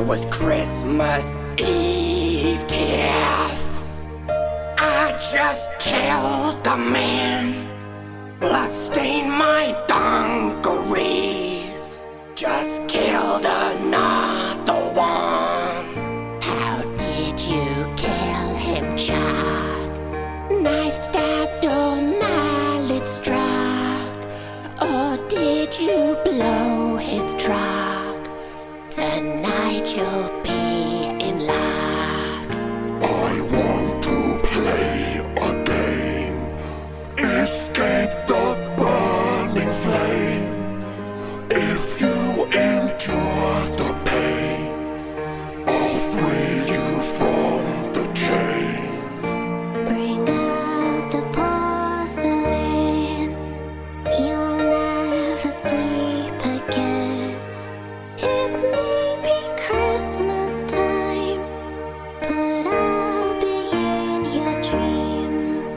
It was Christmas Eve Tiff. I just killed a man. Bloodstained my dungarees. Just killed another one. How did you kill him, Chuck? Knife stabbed or mallet struck? Or did you blow his truck? Tonight you'll be in luck. I want to play a game. Escape the burning flame. If you endure the pain, I'll free you from the chain. Bring out the porcelain. You'll never sleep again. It may be Christmas time, but I'll be in your dreams.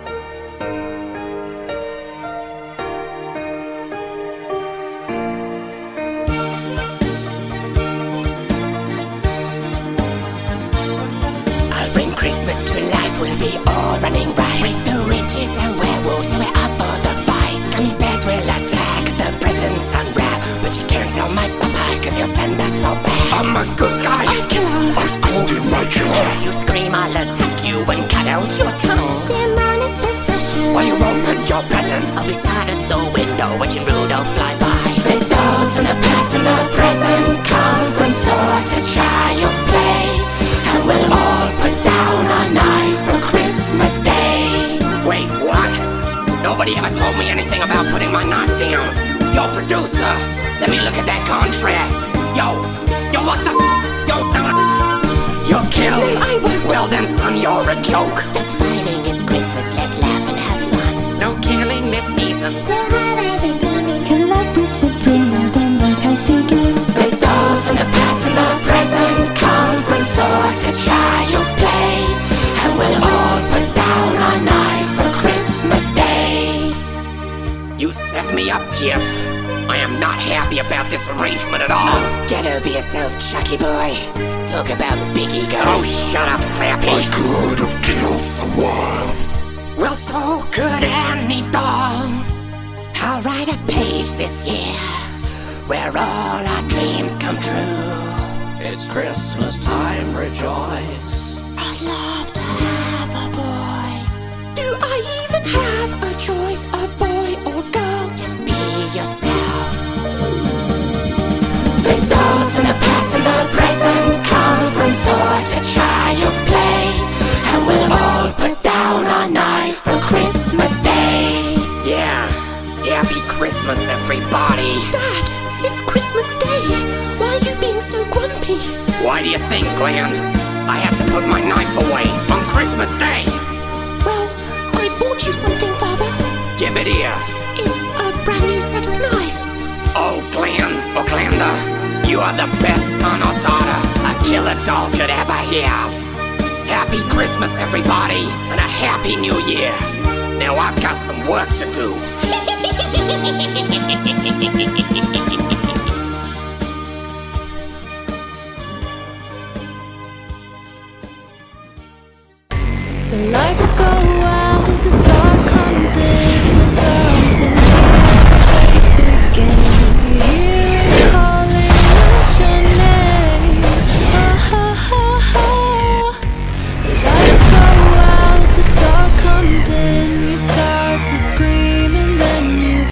I'll bring Christmas to life, we'll be all running right. With the witches and werewolves, so we're up for the fight. Gummy bears will attack as the presents unwrap. But you can't tell my papa, cause you'll send us all back. I'm a good guy, I killer. Ice cold in my jar. If you scream, I'll attack you and cut out your tongue. Demonic possession. While you open your presents, I'll be sat at the window watching Rudolph fly by. The dolls from the past and the present come from sword to child's play. And we'll all put down our knives for Christmas Day. Wait, what? Nobody ever told me anything about putting my knife down. Yo, producer, let me look at that contract. Yo, what the? Yo, you're killed. Well then, son, you're a joke. Stop fighting, it's Christmas, let's laugh and have fun. No killing this season. The highlight, the demon collaborates supreme when the times begin. The dolls from the past and the present come from sword to child's play. And we'll all put down our knives for Christmas Day. You set me up, Tiff. I am not happy about this arrangement at all. Oh, get over yourself, Chucky boy. Talk about big egos. Oh, shut up, Slappy. I could have killed someone. Well, so could any doll. I'll write a page this year where all our dreams come true. It's Christmas time, rejoice. I'd love to have a voice. Do I even have a choice, a boy or girl? Just be yourself. The dolls from the past and the present come from sword to child's play. And we'll all put down our knives for Christmas Day. Yeah, happy Christmas, everybody. Dad, it's Christmas Day. Why are you being so grumpy? Why do you think, Glenn? I had to put my knife away on Christmas Day. Well, I bought you something, Father. Give it here. It's a brand new set of knives. Oh, Glenn or Glenda, you are the best son or daughter a killer doll could ever have. Happy Christmas, everybody, and a Happy New Year. Now I've got some work to do.